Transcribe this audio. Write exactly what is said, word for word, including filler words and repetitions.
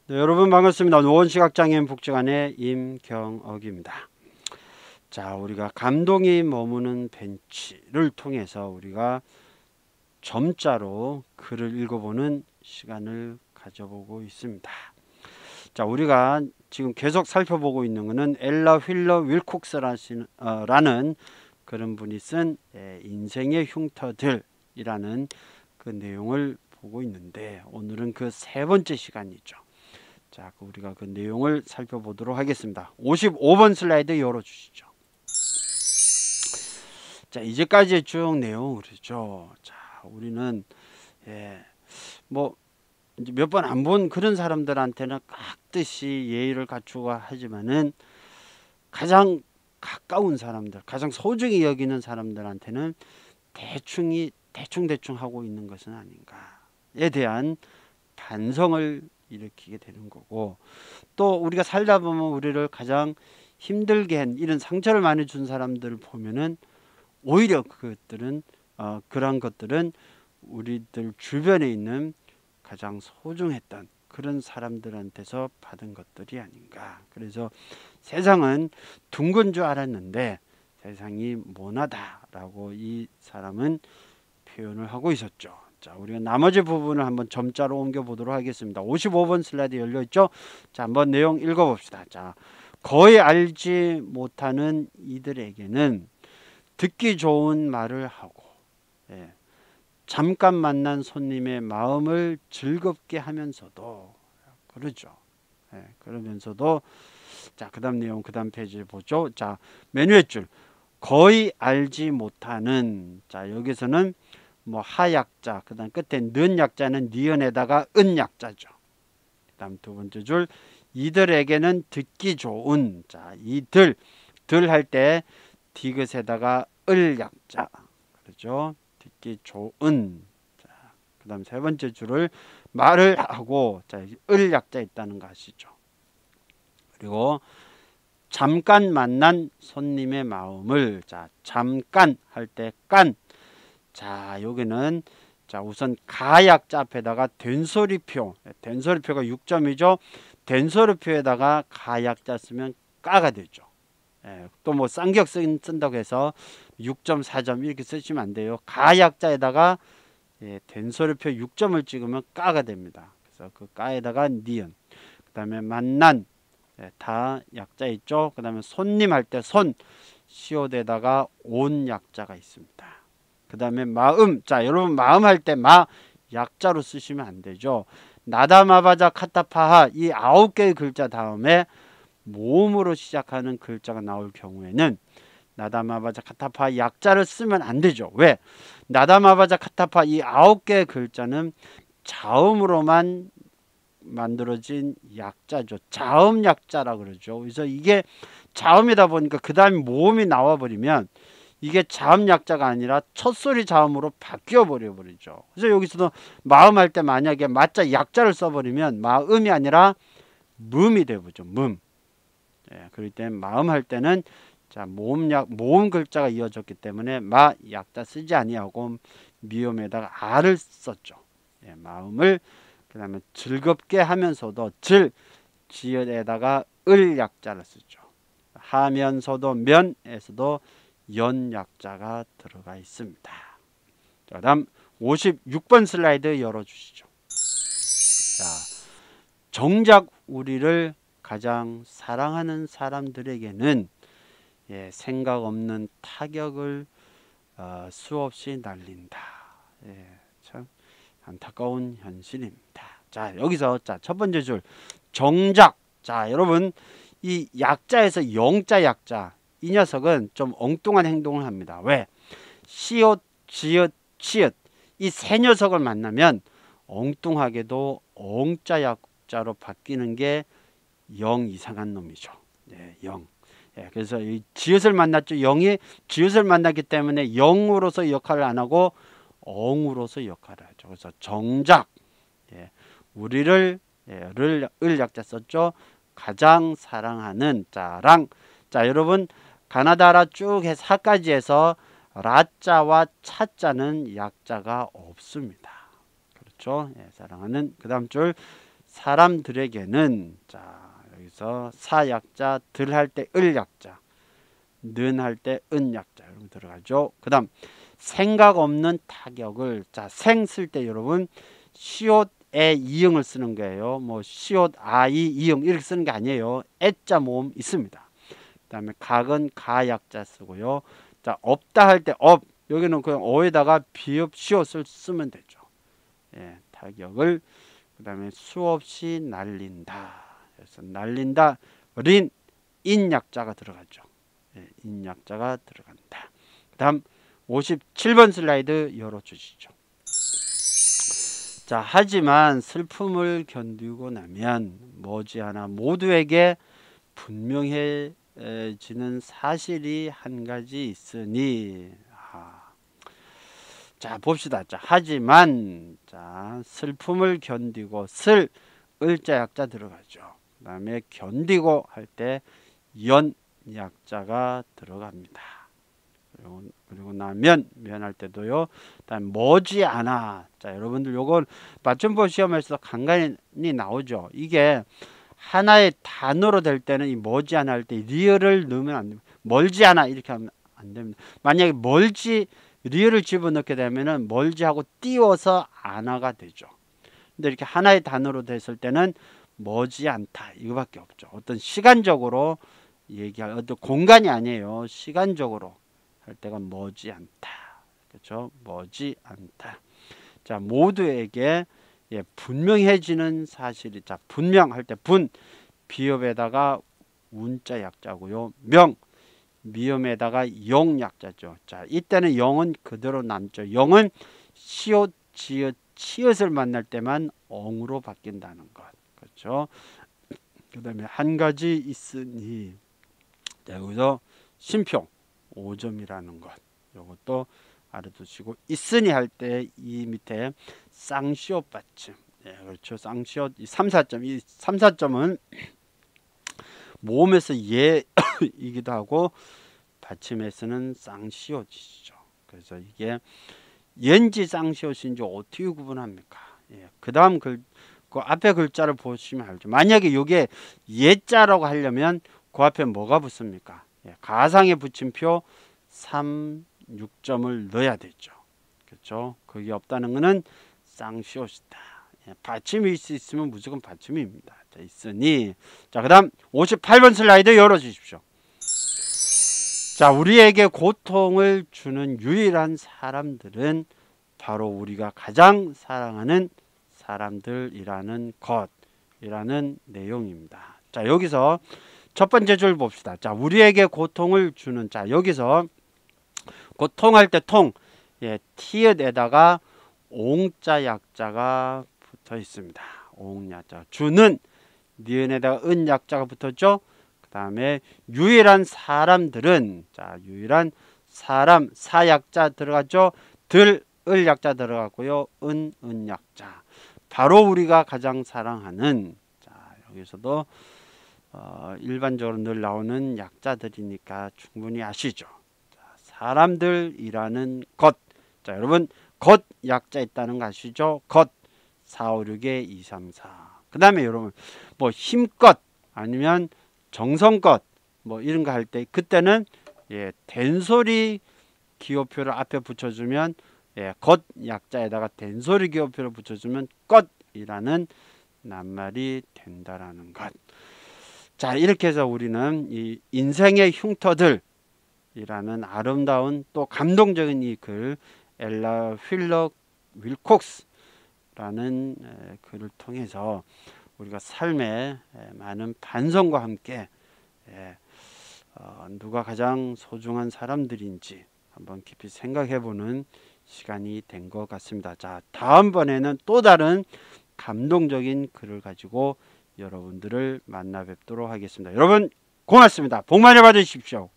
네, 여러분 반갑습니다. 노원시각장애인 복지관의 임경옥입니다. 자, 우리가 감동이 머무는 벤치를 통해서 우리가 점자로 글을 읽어보는 시간을 가져보고 있습니다. 자, 우리가 지금 계속 살펴보고 있는 것은 엘라 휠러 윌콕스라는 그런 분이 쓴 인생의 흉터들이라는 그 내용을 보고 있는데, 오늘은 그 세 번째 시간이죠. 자, 우리가 그 내용을 살펴보도록 하겠습니다. 오십오 번 슬라이드 열어주시죠. 자, 이제까지의 쭉 내용 그러죠. 자, 우리는 예, 뭐 이제 몇 번 안 본 그런 사람들한테는 깍듯이 예의를 갖추고 하지만은 가장 가까운 사람들, 가장 소중히 여기는 사람들한테는 대충이 대충대충 하고 있는 것은 아닌가에 대한 반성을 일으키게 되는 거고, 또 우리가 살다 보면 우리를 가장 힘들게 한 이런 상처를 많이 준 사람들을 보면은 오히려 그것들은 어, 그런 것들은 우리들 주변에 있는 가장 소중했던 그런 사람들한테서 받은 것들이 아닌가. 그래서 세상은 둥근 줄 알았는데 세상이 모나다라고 이 사람은 표현을 하고 있었죠. 자, 우리가 나머지 부분을 한번 점자로 옮겨 보도록 하겠습니다. 오십오 번 슬라이드 열려 있죠. 자, 한번 내용 읽어 봅시다. 자, 거의 알지 못하는 이들에게는 듣기 좋은 말을 하고, 예, 잠깐 만난 손님의 마음을 즐겁게 하면서도, 그러죠. 예, 그러면서도, 자, 그 다음 내용, 그 다음 페이지 보죠. 자, 메뉴의 줄, 거의 알지 못하는, 자, 여기서는 뭐 하약자, 그 다음 끝에 는 약자는 니은에다가 은 약자죠. 그 다음 두 번째 줄, 이들에게는 듣기 좋은, 자, 이들, 들 할 때 디귿에다가 을 약자, 그렇죠? 듣기 좋은. 자, 그 다음 세 번째 줄을 말을 하고, 자, 을 약자 있다는 거 아시죠? 그리고 잠깐 만난 손님의 마음을, 자, 잠깐 할 때 깐. 자, 여기는 자, 우선 가약자 앞에다가 된소리표, 된소리표가 육 점이죠. 된소리표에다가 가약자 쓰면 까가 되죠. 예, 또 뭐 쌍기역 쓴, 쓴다고 해서 육 점, 사 점 이렇게 쓰시면 안 돼요. 가약자에다가 예, 된소리표 육 점을 찍으면 까가 됩니다. 그래서 그 까에다가 니은, 그 다음에 만난, 예, 다 약자 있죠. 그 다음에 손님 할 때 손, 시옷에다가 온 약자가 있습니다. 그 다음에 마음, 자, 여러분 마음 할 때 마 약자로 쓰시면 안 되죠. 나다마바자 카타파하 이 아홉 개의 글자 다음에 모음으로 시작하는 글자가 나올 경우에는 나다마바자 카타파 약자를 쓰면 안 되죠. 왜? 나다마바자 카타파 이 아홉 개의 글자는 자음으로만 만들어진 약자죠. 자음 약자라 그러죠. 그래서 이게 자음이다 보니까 그 다음에 모음이 나와버리면 이게 자음 약자가 아니라 첫소리 자음으로 바뀌어 버려 버리죠. 그래서 여기서도 마음 할 때 만약에 마자 약자를 써버리면 마음이 아니라 뭅이 되죠. 뭅. 예, 그럴 때 마음 할 때는 자, 모음 약 모음 글자가 이어졌기 때문에 마 약자 쓰지 아니하고 미음에다가 아를 썼죠. 예, 마음을 그 다음에 즐겁게 하면서도 즐 지읒에다가 을 약자를 쓰죠. 하면서도 면에서도 연 약자가 들어가 있습니다. 자, 다음 오십육 번 슬라이드 열어주시죠. 자, 정작 우리를 가장 사랑하는 사람들에게는 예, 생각 없는 타격을 어, 수없이 날린다. 예, 참 안타까운 현실입니다. 자, 여기서 자, 첫 번째 줄 정작. 자, 여러분 이 약자에서 영자 약자 이 녀석은 좀 엉뚱한 행동을 합니다. 왜? 시옷, 지읒, 치읒 이 세 녀석을 만나면 엉뚱하게도 엉자 약자로 바뀌는 게 영 이상한 놈이죠. 네, 영. 예, 그래서 이 지읒을 만났죠. 영이 지읒을 만났기 때문에 영으로서 역할을 안 하고 엉으로서 역할을 하죠. 그래서 정작 예, 우리를 예, 를, 을 약자 썼죠. 가장 사랑하는 자랑. 자, 여러분 가나다라 쭉 해 사까지 해서 라자와 차자는 약자가 없습니다. 그렇죠? 예, 사랑하는 그 다음 줄 사람들에게는 자 여기서 사약자 들 할 때 을약자 는 할 때 은약자 이런 거 들어가죠. 그 다음 생각 없는 타격을 자 생 쓸 때 여러분 시옷에 이응을 쓰는 거예요. 뭐 시옷 아이 이응 이렇게 쓰는 게 아니에요. 애자 모음 있습니다. 그 다음에 각은 가약자 쓰고요. 자 없다 할 때 업 여기는 그냥 어에다가 비읍 시옷을 쓰면 되죠. 예, 타격을 그 다음에 수없이 날린다. 그래서 날린다. 린 인약자가 들어가죠. 예, 인약자가 들어간다. 그 다음 오십칠 번 슬라이드 열어주시죠. 자 하지만 슬픔을 견디고 나면 머지않아 모두에게 분명해지는 사실이 한 가지 있으니 아. 자 봅시다. 자 하지만 자 슬픔을 견디고 슬 을자 약자 들어가죠. 그 다음에 견디고 할 때 연 약자가 들어갑니다. 그리고, 그리고 나면 면할 때도요. 그다음 머지않아. 자 여러분들 요건 맞춤법 시험에서 간간히 나오죠. 이게 하나의 단어로 될 때는 이 머지않아 할 때 리을을 넣으면 안 됩니다. 멀지않아 이렇게 하면 안 됩니다. 만약에 멀지 리을을 집어넣게 되면은 멀지하고 띄워서 안아가 되죠. 근데 이렇게 하나의 단어로 됐을 때는 머지않다 이거밖에 없죠. 어떤 시간적으로 얘기할 어떤 공간이 아니에요. 시간적으로 할 때가 머지않다. 그렇죠? 머지않다. 자 모두에게 예, 분명해지는 사실이 자 분명할 때 분 비읍에다가 운자 약자고요. 명 미음에다가 영 약자죠. 자 이때는 영은 그대로 남죠. 영은 시옷 지읒 치읓을 만날 때만 엉으로 바뀐다는 것. 그렇죠? 그 다음에 한 가지 있으니 자, 여기서 심표 오 점이라는 것. 이것도 알아두시고 있으니 할 때 이 밑에 쌍시옷 받침. 네, 그렇죠. 쌍시옷 이 삼, 사 점. 이 삼, 사 점은 모음에서 예이기도 하고 받침에서는 쌍시옷이죠. 그래서 이게 예인지 쌍시옷인지 어떻게 구분합니까? 예, 그 다음 글, 그 앞에 글자를 보시면 알죠. 만약에 이게 예자라고 하려면 그 앞에 뭐가 붙습니까? 예, 가상의 붙임표 삼, 육 점을 넣어야 되죠. 그렇죠? 그게 없다는 것은 쌍시옷이다. 예, 받침이 있으면 무조건 받침입니다. 자, 있으니 자, 그 다음 오십팔 번 슬라이드 열어주십시오. 자, 우리에게 고통을 주는 유일한 사람들은 바로 우리가 가장 사랑하는 사람들이라는 것이라는 내용입니다. 자, 여기서 첫 번째 줄 봅시다. 자, 우리에게 고통을 주는 자, 여기서 고통할 때 통, 예, 티읕에다가 옹자 약자가 붙어 있습니다. 옹약자. 주는 니은에다가 은 약자가 붙었죠. 그 다음에 유일한 사람들은 자 유일한 사람 사약자 들어갔죠. 들 을 약자 들어갔고요. 은 은 약자. 바로 우리가 가장 사랑하는 자 여기서도 어, 일반적으로 늘 나오는 약자들이니까 충분히 아시죠. 자, 사람들이라는 것. 자 여러분 것 약자 있다는 거 아시죠? 것 사, 오, 육에 이, 삼, 사. 그 다음에 여러분 뭐 힘껏 아니면 정성껏 뭐 이런 거 할 때 그때는 예, 된소리 기호표를 앞에 붙여주면 예, 것 약자에다가 된소리 기호표를 붙여주면 껏이라는 낱말이 된다라는 것. 자 이렇게 해서 우리는 이 인생의 흉터들이라는 아름다운 또 감동적인 이 글 엘라 휠러 윌콕스라는 글을 통해서 우리가 삶에 많은 반성과 함께 누가 가장 소중한 사람들인지 한번 깊이 생각해보는 시간이 된 것 같습니다. 자, 다음번에는 또 다른 감동적인 글을 가지고 여러분들을 만나 뵙도록 하겠습니다. 여러분 고맙습니다. 복 많이 받으십시오.